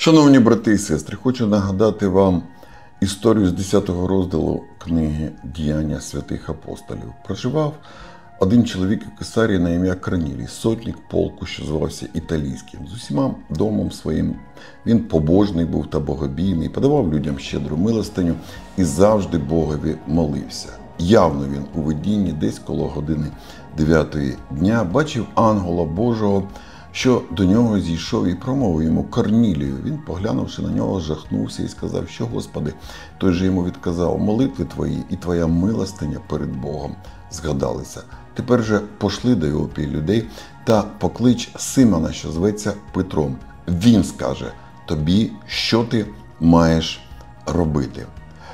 Шановні брати і сестри, хочу нагадати вам історію з 10-го розділу книги «Діяння святих апостолів». Проживав один чоловік у Кесарії на ім'я Корнілій, сотник полку, що звався Італійським. З усіма домом своїм він побожний був та богобійний, подавав людям щедру милостиню і завжди Богові молився. Явно він у видінні десь коло години 9-ї дня бачив ангела Божого, що до нього зійшов і промовив йому: «Корнілію». Він, поглянувши на нього, жахнувся і сказав: «Що, Господи?» Той же йому відказав: «Молитви твої і твоя милостиня перед Богом згадалися. Тепер же пошли до Іопії людей та поклич Симона, що зветься Петром. Він скаже тобі, що ти маєш робити».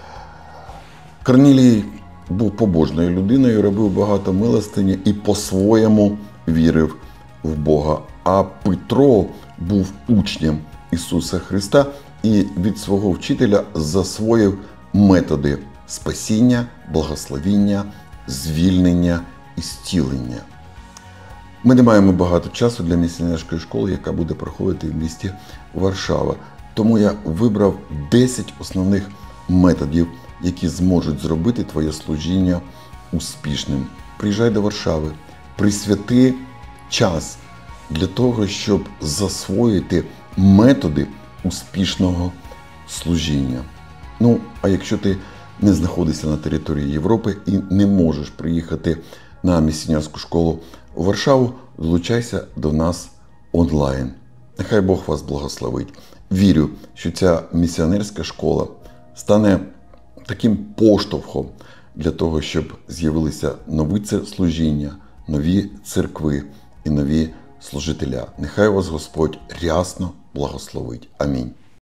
Корнілій був побожною людиною, робив багато милостині і по-своєму вірив в Бога. А Петро був учнем Ісуса Христа і від свого вчителя засвоїв методи спасіння, благословіння, звільнення і зцілення. Ми не маємо багато часу для місіонерської школи, яка буде проходити в місті Варшава. Тому я вибрав 10 основних методів, які зможуть зробити твоє служіння успішним. Приїжджай до Варшави, присвяти час для того, щоб засвоїти методи успішного служіння. А якщо ти не знаходишся на території Європи і не можеш приїхати на місіонерську школу у Варшаву, долучайся до нас онлайн. Нехай Бог вас благословить. Вірю, що ця місіонерська школа стане таким поштовхом для того, щоб з'явилися нові служіння, нові церкви і нові служителя. Нехай вас Господь рясно благословить. Амінь.